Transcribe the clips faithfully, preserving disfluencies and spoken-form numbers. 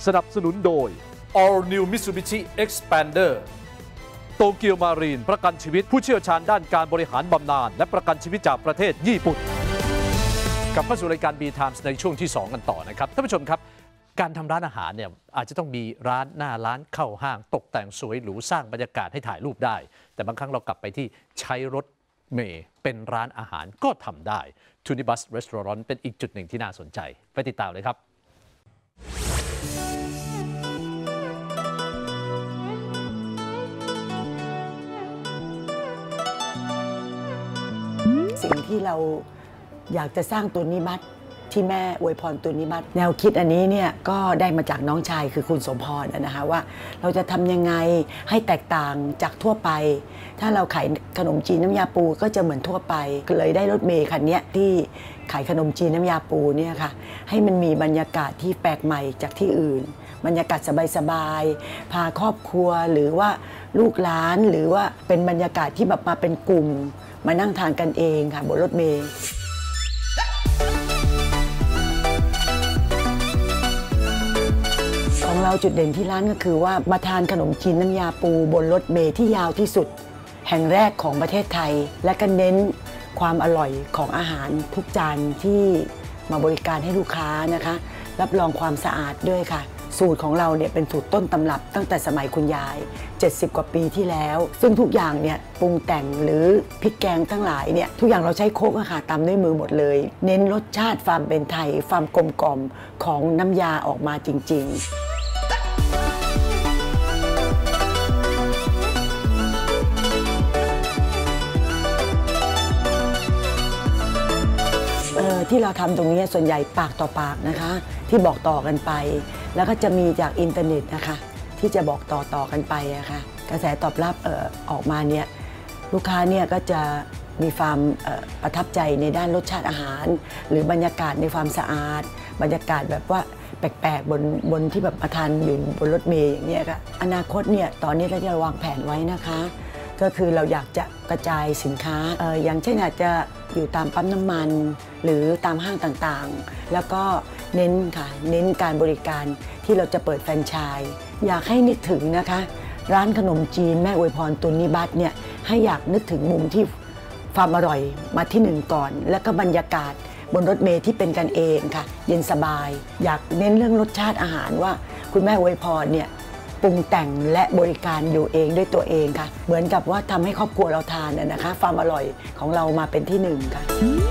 สนับสนุนโดย All New Mitsubishi Expander โตเกียวมารีนประกันชีวิตผู้เชี่ยวชาญด้านการบริหารบำนาญและประกันชีวิตจากประเทศญี่ปุ่นกลับมาสู่รายการ B Times ในช่วงที่สองกันต่อนะครับท่านผู้ชมครับการทำร้านอาหารเนี่ยอาจจะต้องมีร้านหน้าร้านเข้าห้างตกแต่งสวยหรูสร้างบรรยากาศให้ถ่ายรูปได้แต่บางครั้งเรากลับไปที่ใช้รถเมล์เป็นร้านอาหารก็ทำได้ Tunibus Restaurant เป็นอีกจุดหนึ่งที่น่าสนใจไปติดตามเลยครับสิ่งที่เราอยากจะสร้างตุนิบัตที่แม่อวยพรตุนิบัตแนวคิดอันนี้เนี่ยก็ได้มาจากน้องชายคือคุณสมพรนะคะว่าเราจะทำยังไงให้แตกต่างจากทั่วไปถ้าเราขายขนมจีนน้ำยาปูก็จะเหมือนทั่วไปก็เลยได้รถเมล์คันนี้ที่ขายขนมจีนน้ำยาปูเนี่ยค่ะให้มันมีบรรยากาศที่แปลกใหม่จากที่อื่นบรรยากาศสบายๆพาครอบครัวหรือว่าลูกหลานหรือว่าเป็นบรรยากาศที่แบบมาเป็นกลุ่มมานั่งทานกันเองค่ะบนรถเมล์ของเราจุดเด่นที่ร้านก็คือว่ามาทานขนมจีนน้ำยาปูบนรถเมล์ที่ยาวที่สุดแห่งแรกของประเทศไทยและก็เน้นความอร่อยของอาหารทุกจานที่มาบริการให้ลูกค้านะคะรับรองความสะอาดด้วยค่ะสูตรของเราเนี่ยเป็นสูตรต้นตำรับตั้งแต่สมัยคุณยายเจ็ดสิบกว่าปีที่แล้วซึ่งทุกอย่างเนี่ยปรุงแต่งหรือพริกแกงทั้งหลายเนี่ยทุกอย่างเราใช้โคกอะค่ะตำด้วยมือหมดเลยเน้นรสชาติความเป็นไทยความกลมกล่อมของน้ำยาออกมาจริงๆที่เราทำตรงนี้ส่วนใหญ่ปากต่อปากนะคะที่บอกต่อกันไปแล้วก็จะมีจากอินเทอร์เน็ตนะคะที่จะบอกต่อต่อกันไปอะค่ะกระแสตอบรับเอ่อออกมาเนี่ยลูกค้าเนี่ยก็จะมีความประทับใจในด้านรสชาติอาหารหรือบรรยากาศในความสะอาดบรรยากาศแบบว่าแปลกๆบนบนที่แบบมาทานอยู่บนรถเมล์อย่างเงี้ยค่ะอนาคตเนี่ยตอนนี้เราจะวางแผนไว้นะคะก็คือเราอยากจะกระจายสินค้าเอ่ออย่างเช่นอาจจะอยู่ตามปั๊มน้ำมันหรือตามห้างต่างๆแล้วก็เน้นค่ะเน้นการบริการที่เราจะเปิดแฟรนไชส์อยากให้นึกถึงนะคะร้านขนมจีนแม่อวยพรตุนิบัตเนี่ยให้อยากนึกถึงมุมที่ความอร่อยมาที่หนึ่งก่อนแล้วก็บรรยากาศบนรถเมล์ที่เป็นกันเองค่ะเย็นสบายอยากเน้นเรื่องรสชาติอาหารว่าคุณแม่อวยพรเนี่ยปรุงแต่งและบริการอยู่เองด้วยตัวเองค่ะเหมือนกับว่าทำให้ครอบครัวเราทานนะคะความอร่อยของเรามาเป็นที่หนึ่งค่ะ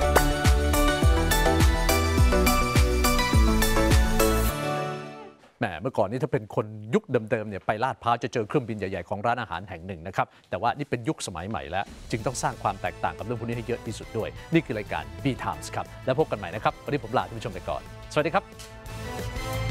แหมเมื่อก่อนนี้ถ้าเป็นคนยุคเดิมๆเนี่ยไปลาดพร้าวจะเจอเครื่องบินใหญ่ๆของร้านอาหารแห่งหนึ่งนะครับแต่ว่านี่เป็นยุคสมัยใหม่แล้วจึงต้องสร้างความแตกต่างกับเรื่องพวกนี้ให้เยอะที่สุดด้วยนี่คือรายการ B Times ครับแล้วพบกันใหม่นะครับวันนี้ผมลาท่านผู้ชมไปก่อนสวัสดีครับ